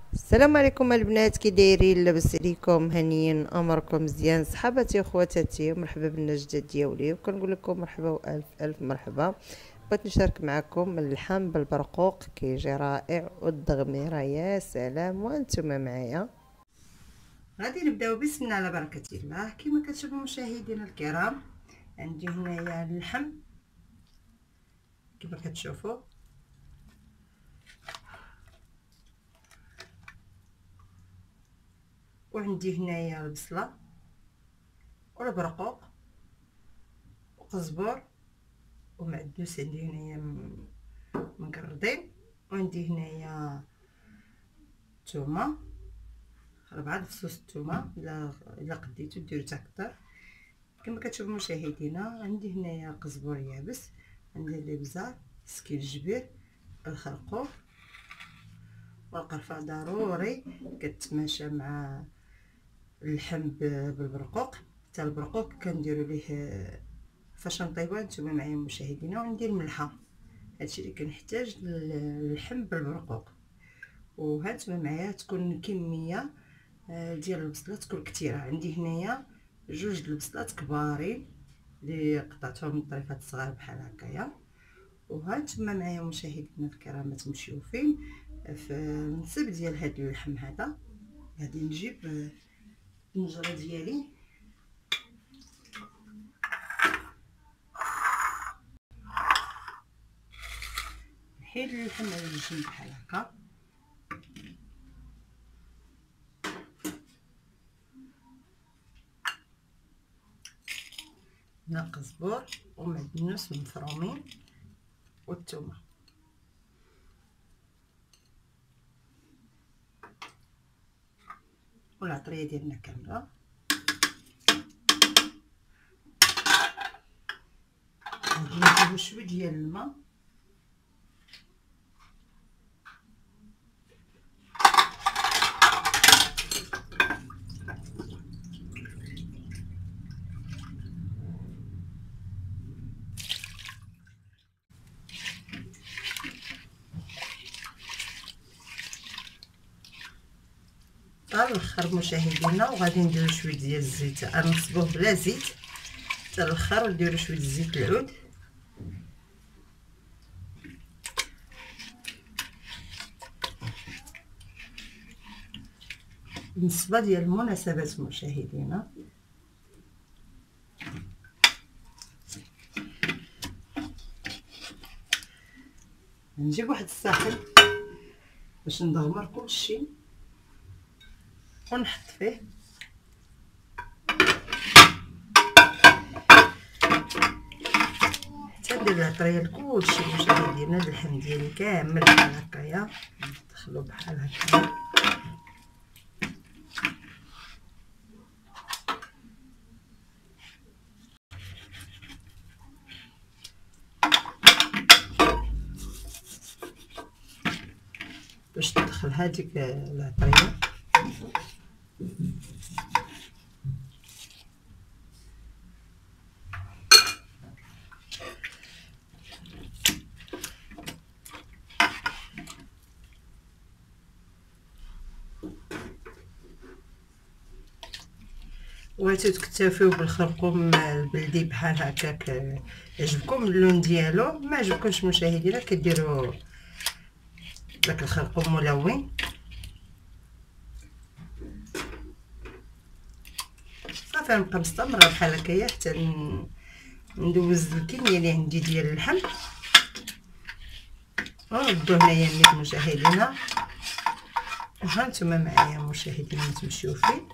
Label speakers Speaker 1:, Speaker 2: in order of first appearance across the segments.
Speaker 1: السلام عليكم البنات، كي دايرين؟ لاباس عليكم؟ هانيين؟ امركم مزيان؟ صحباتي وخواتاتي، مرحبا بالناس جداد ديالي، وكنقول لكم مرحبا والف الف مرحبا. بغيت نشارك معكم اللحم بالبرقوق، كيجي رائع، والدغميره يا سلام، وانتم معايا. غادي نبداو بسم الله على بركه الله. كما كتشوفوا مشاهدينا الكرام، عندي هنايا اللحم كما كتشوفوا، وعندي هنايا البصله والبرقوق وقزبر ومعدنوس، عندي هنايا مقردين، وعندي هنايا الثومه 4 فصوص الثومه الا قديتو ديروا حتى كتر. كما كتشوفوا مشاهدينا، عندي هنايا قزبر يابس، عندي الابزار، سكينجبير، الخرقوم والقرفه ضروري كتماشى مع اللحم بالبرقوق. حتى البرقوق كنديروا ليه فاش نطيبوه نتوما معايا مشاهدينا. وعندي الملحه، هادشي اللي كنحتاج للحم بالبرقوق. وهانتوما معايا تكون كميه ديال البصلات تكون كثيره. عندي هنايا 2 البصلات كبارين اللي قطعتهم بطريفات صغار بحال هكايا. وهانتوما معايا مشاهدينا الكرام تمشيو فين في النصيب ديال هاد اللحم هذا. غادي نجيب النجره ديالي، نحيد اللحم على الجنب بحال هكا، ناقص بور ومعدنوس مفرومين والثومه والعطريه ديالنا كامله. غادي نديرو شويه ديال الماء، حتى الاخر مشاهدينا. وغادي نديرو شويه ديال الزيت، غنصبوه بلا زيت حتى الاخر، ونديرو شويه زيت العود. بالنسبه ديال المناسبات مشاهدينا، نجيب واحد الصحن باش ندغمر كلشي ونحط فيه حتى ندير العطريه لكلشي مشاهدينا. اللحم ديالي كامل بحال هكايا، ندخلو بحال هكايا. باش تدخل هذيك العطريه وتكتفيو بالخرقوم البلدي بحال هكاك. عجبكم اللون ديالو؟ ما عجبكمش مشاهدينا كديروا داك الخرقوم ملون. صافي نبقى مستمره بحال هكايا حتى ندوز الكميه اللي عندي ديال اللحم. ونردو هنايا نيت مشاهدينا. هانتوما معايا مشاهدينا تمشيو فين.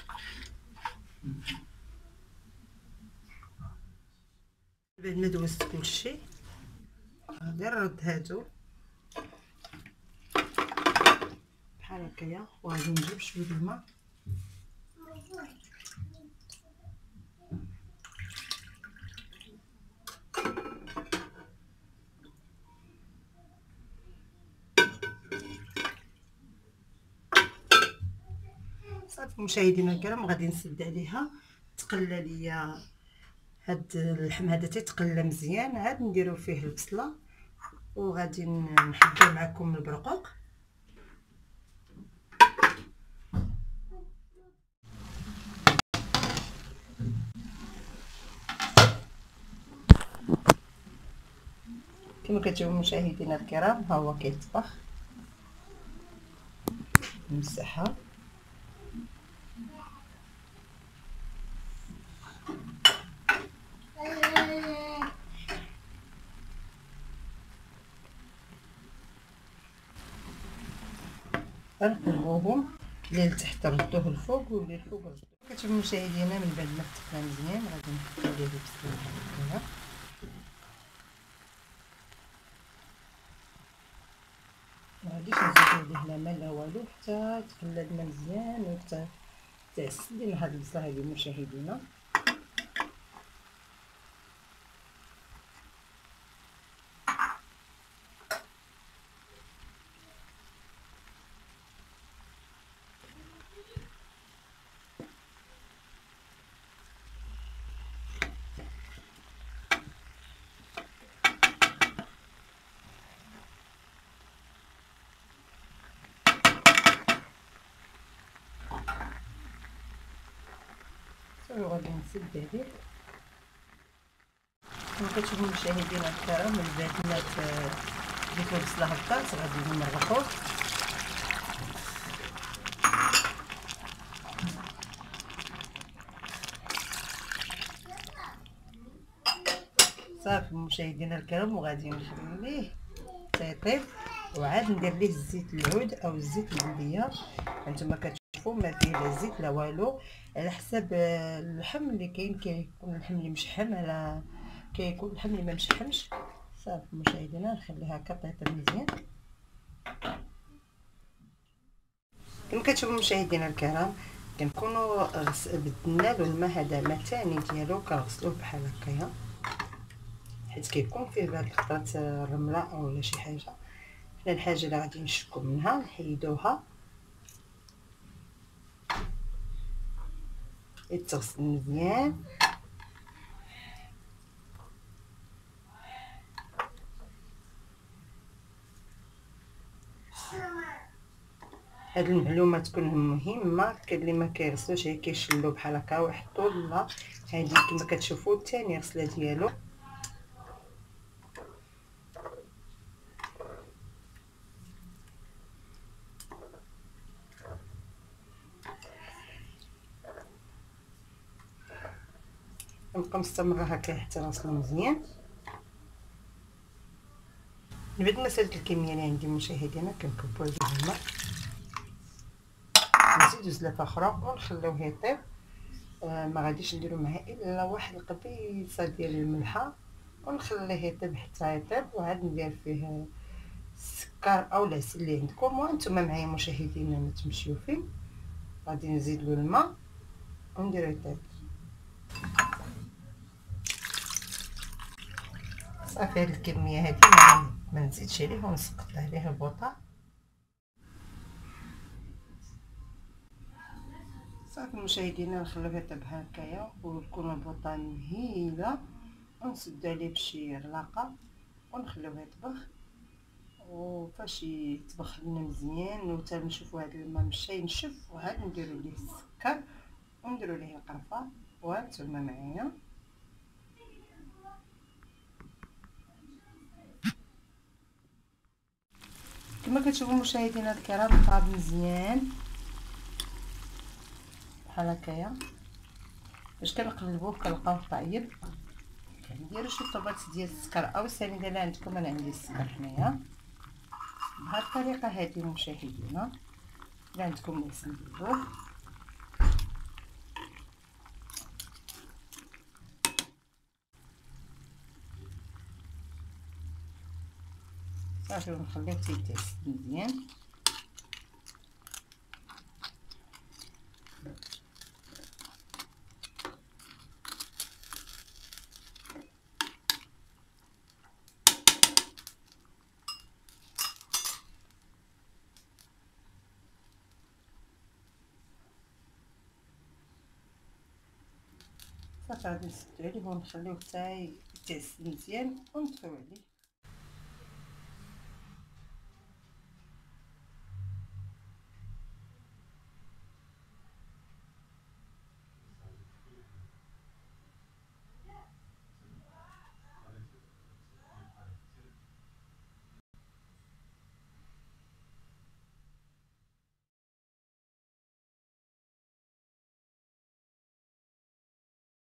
Speaker 1: بعد ما دوزت كلشي غادي نرد هادو بحال هكايا، وغادي نجيب شويه الماء صافي مشاهدينا الكرام. غادي نسد عليها تقلى ليا هاد اللحم هذا تيتقلى مزيان. عاد نديرو فيه البصله، وغادي نحضر معكم البرقوق. كما كتشوفوا مشاهدينا الكرام، ها هو كيطبخ. نمسحها. نقلبوهم اللي لتحت ردوه الفوق واللي الفوق ردوه. كتشوفوا مشاهدينا من بعد ما فتحنا مزيان غادي نحطو عليه البصل هكايا. مغاديش نزيدو عليه لا ما لا والو حتى تقلبنا مزيان وحتى تعسل لينا هاد البصله هادي مشاهدينا. وغادي نسد عليه. كما كتشوفوا مشاهدينا الكرام، من بعد ما ديك البصله هبطات غادي نمرقوه. صافي مشاهدينا الكرام، وغادي نخليه يطيب وعاد ندير ليه الزيت العود او الزيت البليه. هانتوما كتشوفوا ما فيه لا زيت لا والو، على حساب اللحم اللي كاين. كيكون اللحم اللي مشحم، على كيكون اللحم اللي ما مشحمش. صافي مشاهدينا نخليها هكا طيب مزيان. كما كتشوفوا مشاهدينا الكرام، كنكونوا بدلنا له الماء، هذا الماء ثاني ديالو كنغسلوه بحال هكايا، حيت كيكون فيه بعض الخطرات الرمله اولا شي حاجه. حنا الحاجه اللي غادي نشكو منها نحيدوها، يتغسل مزيان. هاد المعلومه تكون مهمه. كاين اللي ما كيغسلوش، هي كيشلو بحال هكا ويحطوا. لا، هادي كما كتشوفوا الثاني غسله ديالو. نبقى مستمره هكا حتى نغسلو مزيان. من بعد ما سالت الكميه اللي عندي مشاهدينا، كنكبوا عليه الماء، نزيدو زلافه اخرى ونخليوه يطيب. ما غاديش نديرو معاه الا واحد القبيصه ديال الملحه، ونخليه يطيب حتى يطيب. وعاد ندير فيه السكر او العسل اللي عندكم، وانتم معايا مشاهدينا ما تمشيو فيه. غادي نزيد له الماء ونديرو يطيب. صافي هاد الكميه هادي ما نزيدش عليه ونسقط عليه البوطه. صافي مشاهدينا نخليوه يطيب هكايا وتكون البوطه مهيله، ونسدو عليه بشي غلاقه ونخليوه يطبخ. وفاش يطبخ لنا مزيان وتا نشوفوا هذا الماء مشى ينشف، وعاد نديروا ليه السكر ونديروا ليه القرفه. وانتم معايا. كما كتشوفوا مشاهدينا الكرام، طاب مزيان بحال هكايا. باش كنقلبوه كنلقاوه طايب، كنديروا شي طوبات ديال السكر او السنيده اللي عندكم. انا عندي السكر هنايا. بهذه الطريقه هذه مشاهدينا، اللي عندكم ناس نديروه. صافي ونخليوه تيتعس مزيان. صافي غادي نسدو عليه ونخليوه حتى يتعس مزيان ونطفيو عليه.